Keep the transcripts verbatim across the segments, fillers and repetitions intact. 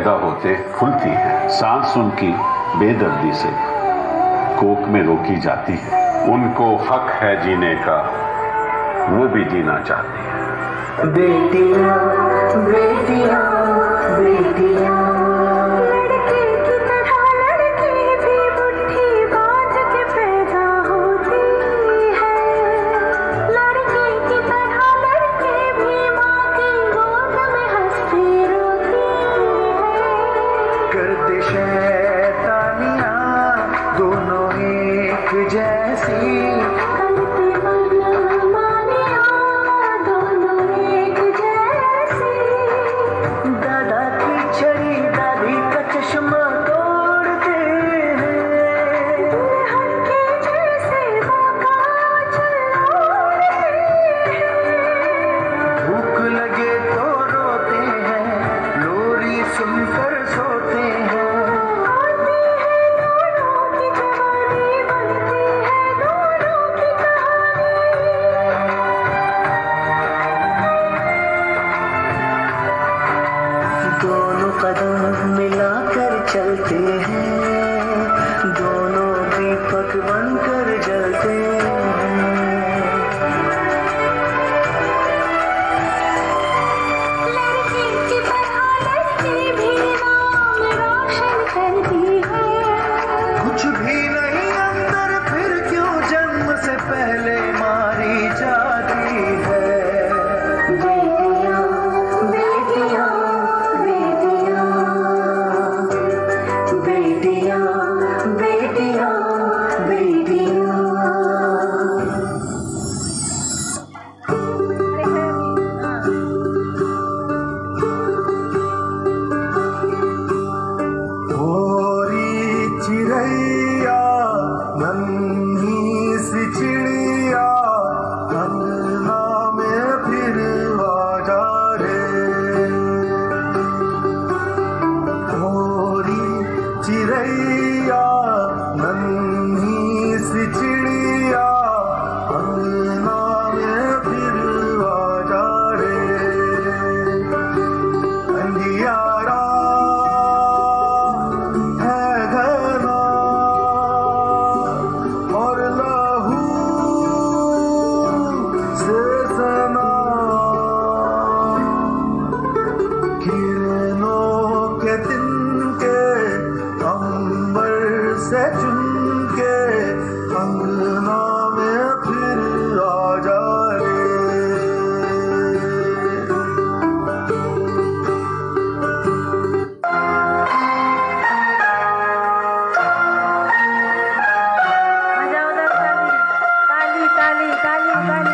पैदा होते खुलती है, सांस उनकी बेदर्दी से कोख में रोकी जाती है। उनको हक है जीने का, वो भी जीना चाहती है। बेटियां बेटियां बेटियां चलते हैं, दोनों दीपक बनकर जलते हैं। लड़की की तरह लड़की भी नाम रोशन करती है। कुछ भी नहीं अंदर फिर क्यों जन्म से पहले मारी जाती है। चिड़ैया नन्ही सी चिड़िया अंगना में फिर आ जा रे। गोरी चिड़ैया नन्ही सी चिड़िया अंगना में फिर आ जा रे। अंधियारा से चुन के अंगना में फिर आ जा रे। ताली ताली ताली ताली।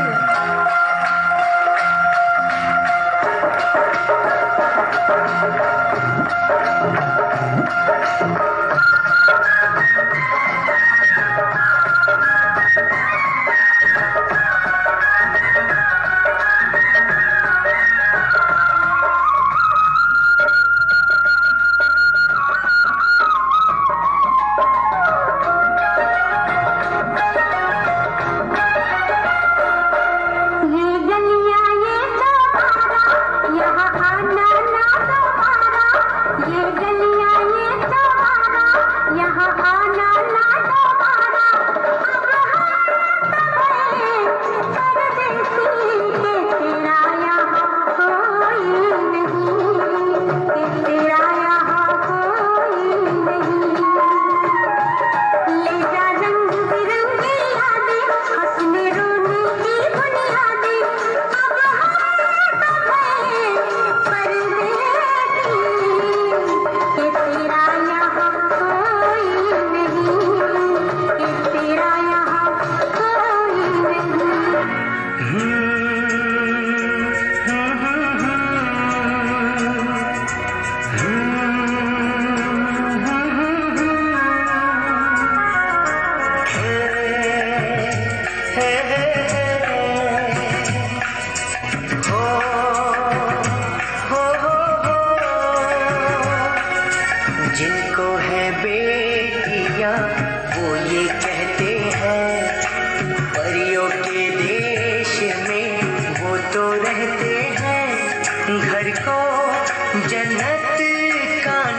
जिनको है बेटियां वो ये कहते हैं, परियों के देश में वो तो रहते हैं। घर को जन्नत का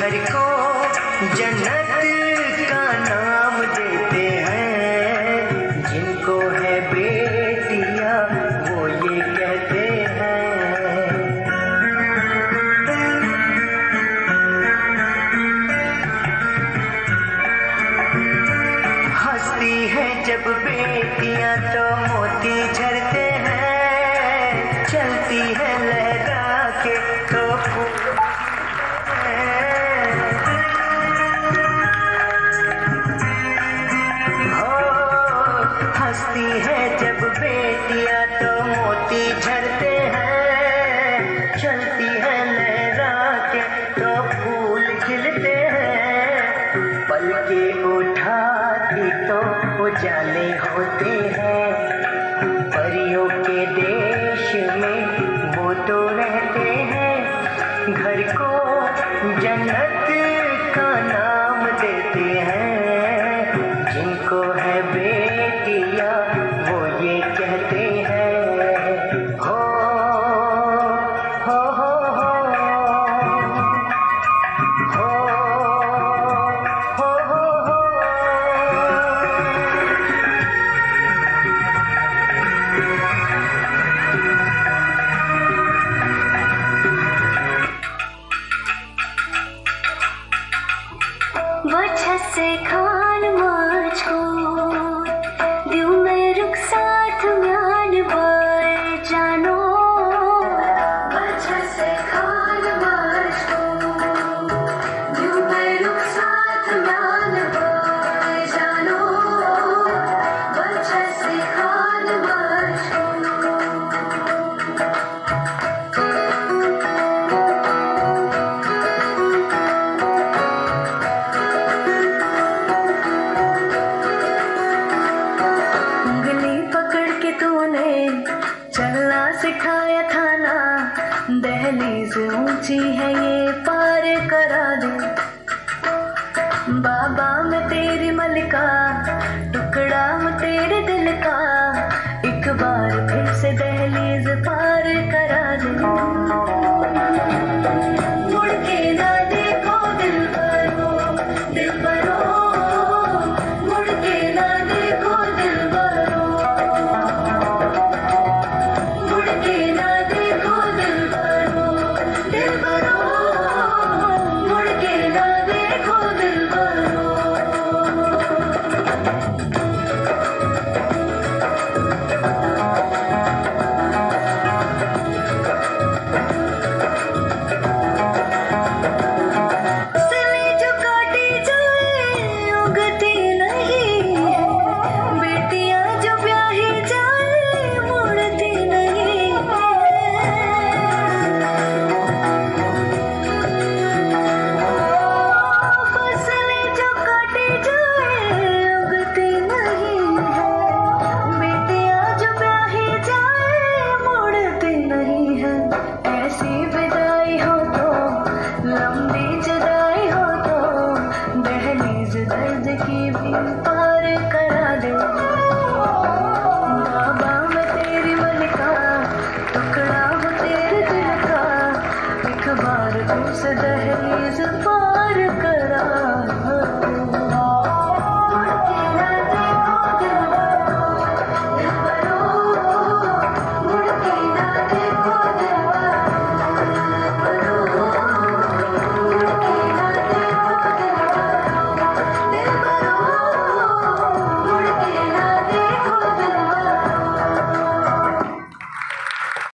घर को जन्नत का नाम देते हैं, जिनको है बेटियां वो ये कहते हैं। हंसती है जब बेटियां तो मोती झरते हैं, चलती है लहरा के तो फूल हंसती है जब बेटियां तो मोती झरते हैं, चलती है लहरा के तो फूल खिलते हैं, पलके उठाती तो उजाले होते हैं, परियों के देश में वो तो रहते हैं, घर को जन्नत का नाम देते हैं, जिनको है बेटियां वो ये कहते हैं। हो हो हो हो हो हो हो हो। वो छत से खान माच को दिल में रुक साथ म्यान बाय जानो, वो छत से खान माच को दिल में रुक साथ म्यान बाय जानो, वो छत से खान माच को चलना सिखाया था ना, दहलीज ऊंची है ये पार करा दे, बाबा मैं तेरी मलिका टुकड़ा मैं तेरे दिल का, एक बार फिर से दहलीज पार